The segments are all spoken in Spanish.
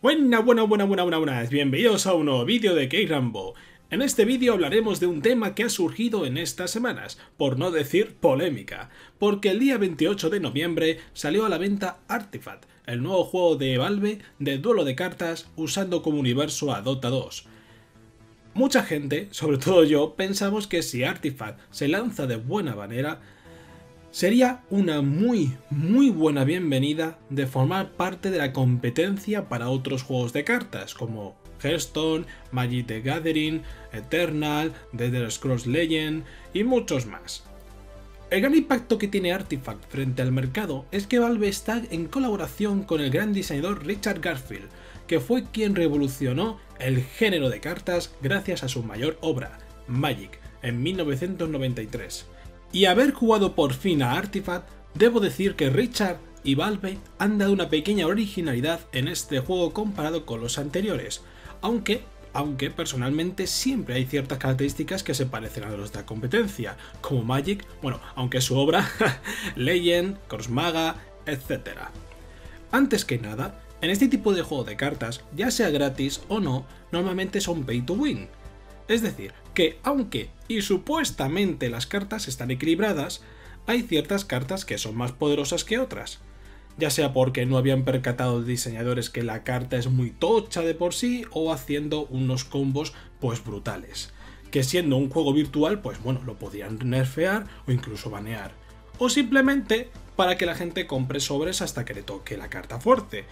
Buenas, bienvenidos a un nuevo vídeo de K-Rambo. En este vídeo hablaremos de un tema que ha surgido en estas semanas, por no decir polémica, porque el día 28 de noviembre salió a la venta Artifact, el nuevo juego de Valve de duelo de cartas usando como universo a Dota 2. Mucha gente, sobre todo yo, pensamos que si Artifact se lanza de buena manera, sería una muy buena bienvenida de formar parte de la competencia para otros juegos de cartas como Hearthstone, Magic the Gathering, Eternal, The Elder Scrolls Legend y muchos más. El gran impacto que tiene Artifact frente al mercado es que Valve está en colaboración con el gran diseñador Richard Garfield, que fue quien revolucionó el género de cartas gracias a su mayor obra, Magic, en 1993. Y haber jugado por fin a Artifact, debo decir que Richard y Valve han dado una pequeña originalidad en este juego comparado con los anteriores, aunque personalmente siempre hay ciertas características que se parecen a los de la competencia, como Magic, aunque su obra, Legend, Cross Maga, etc. Antes que nada, en este tipo de juego de cartas, ya sea gratis o no, normalmente son pay to win. Es decir, que aunque y supuestamente las cartas están equilibradas, hay ciertas cartas que son más poderosas que otras. Ya sea porque no habían percatado los diseñadores que la carta es muy tocha de por sí, o haciendo unos combos brutales. Que siendo un juego virtual, lo podían nerfear o incluso banear. O simplemente para que la gente compre sobres hasta que le toque la carta fuerte.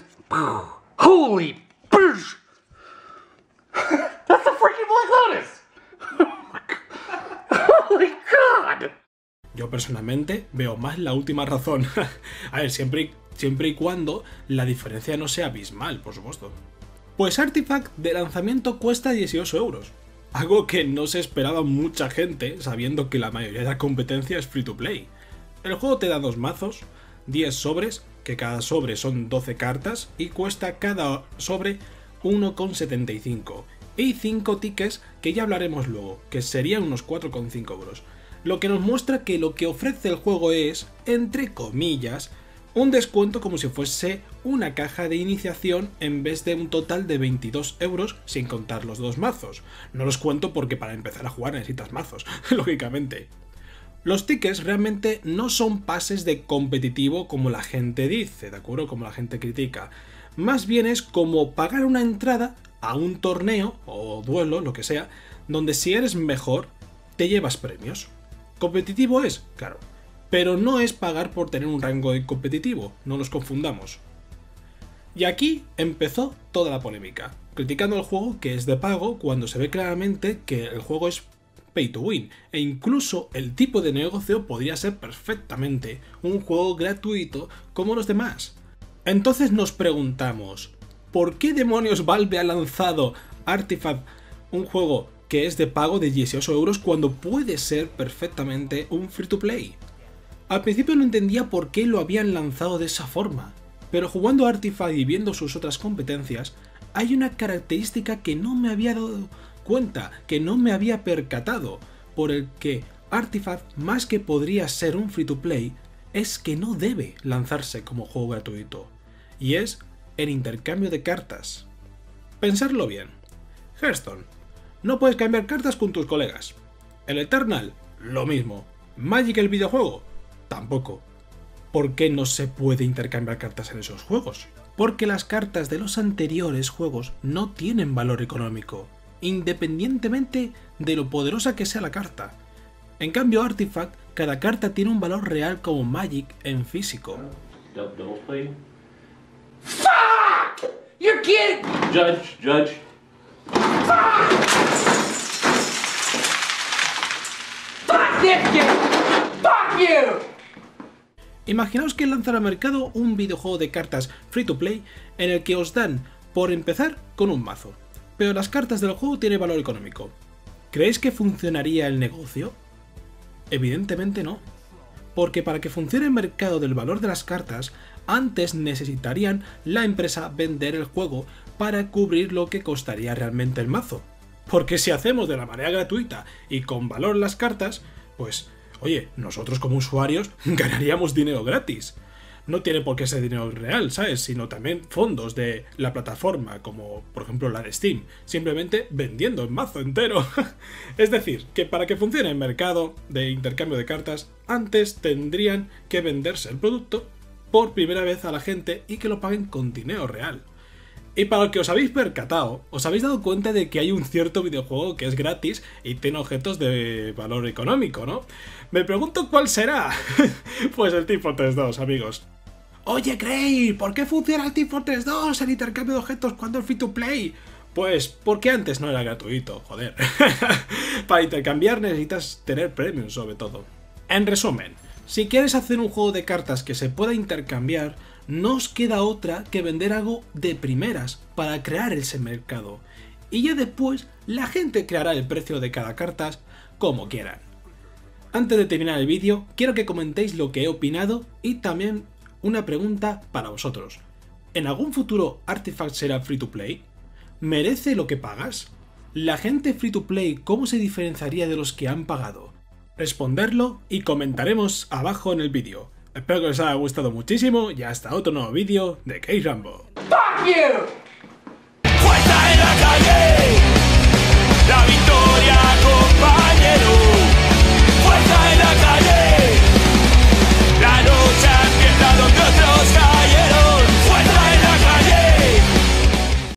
Holy push! That's a freaking Black Lotus! Holy God! Yo personalmente veo más la última razón. A ver, siempre y cuando la diferencia no sea abismal, por supuesto. Pues Artifact de lanzamiento cuesta 18 euros. Algo que no se esperaba mucha gente, sabiendo que la mayoría de la competencia es free to play. El juego te da 2 mazos, 10 sobres, que cada sobre son 12 cartas, y cuesta cada sobre 1,75. Y 5 tickets, que ya hablaremos luego, que serían unos 4,5 euros. Lo que nos muestra que lo que ofrece el juego es, entre comillas, un descuento como si fuese una caja de iniciación en vez de un total de 22 euros sin contar los 2 mazos. No los cuento porque para empezar a jugar necesitas mazos, lógicamente. Los tickets realmente no son pases de competitivo como la gente dice, ¿de acuerdo? Como la gente critica. Más bien es como pagar una entrada a un torneo o duelo, lo que sea, donde si eres mejor, te llevas premios. ¿Competitivo es? Claro. Pero no es pagar por tener un rango de competitivo, no nos confundamos. Y aquí empezó toda la polémica, criticando el juego que es de pago cuando se ve claramente que el juego es pay to win, e incluso el tipo de negocio podría ser perfectamente un juego gratuito como los demás. Entonces nos preguntamos, ¿por qué demonios Valve ha lanzado Artifact, un juego que es de pago de 18 euros cuando puede ser perfectamente un free to play? Al principio no entendía por qué lo habían lanzado de esa forma, pero jugando Artifact y viendo sus otras competencias, hay una característica que no me había dado cuenta, que no me había percatado, por el que Artifact, más que podría ser un free to play, es que no debe lanzarse como juego gratuito, y es el intercambio de cartas. Pensarlo bien. Hearthstone. No puedes cambiar cartas con tus colegas. El Eternal, lo mismo. Magic el videojuego, tampoco. ¿Por qué no se puede intercambiar cartas en esos juegos? Porque las cartas de los anteriores juegos no tienen valor económico, independientemente de lo poderosa que sea la carta. En cambio Artifact, cada carta tiene un valor real como Magic en físico. Double play. Fuck! You're kidding! Judge. Fuck this game! Fuck you! Imaginaos que lanzan al mercado un videojuego de cartas free to play en el que os dan, por empezar, con un mazo, pero las cartas del juego tienen valor económico. ¿Creéis que funcionaría el negocio? Evidentemente no, porque para que funcione el mercado del valor de las cartas, antes necesitarían la empresa vender el juego para cubrir lo que costaría realmente el mazo. Porque si hacemos de la manera gratuita y con valor las cartas, pues, oye, nosotros como usuarios ganaríamos dinero gratis. no tiene por qué ser dinero real, ¿sabes? Sino también fondos de la plataforma, como por ejemplo la de Steam, simplemente vendiendo el mazo entero. Es decir, que para que funcione el mercado de intercambio de cartas, antes tendrían que venderse el producto por primera vez a la gente y que lo paguen con dinero real. Y para lo que os habéis percatado, os habéis dado cuenta de que hay un cierto videojuego que es gratis y tiene objetos de valor económico, ¿no? Me pregunto cuál será. Pues el Team Fortress 2, amigos. Oye, Cray, ¿por qué funciona el Team Fortress 2, el intercambio de objetos, cuando es free to play? Pues porque antes no era gratuito, joder. Para intercambiar necesitas tener premium sobre todo. En resumen, si quieres hacer un juego de cartas que se pueda intercambiar, no os queda otra que vender algo de primeras para crear ese mercado. Y ya después la gente creará el precio de cada carta como quieran. Antes de terminar el vídeo, quiero que comentéis lo que he opinado y también una pregunta para vosotros. ¿En algún futuro Artifact será free to play? ¿Merece lo que pagas? ¿La gente free to play cómo se diferenciaría de los que han pagado? Responderlo y comentaremos abajo en el vídeo. Espero que os haya gustado muchísimo y hasta otro nuevo vídeo de K-Rambo. Fuck you!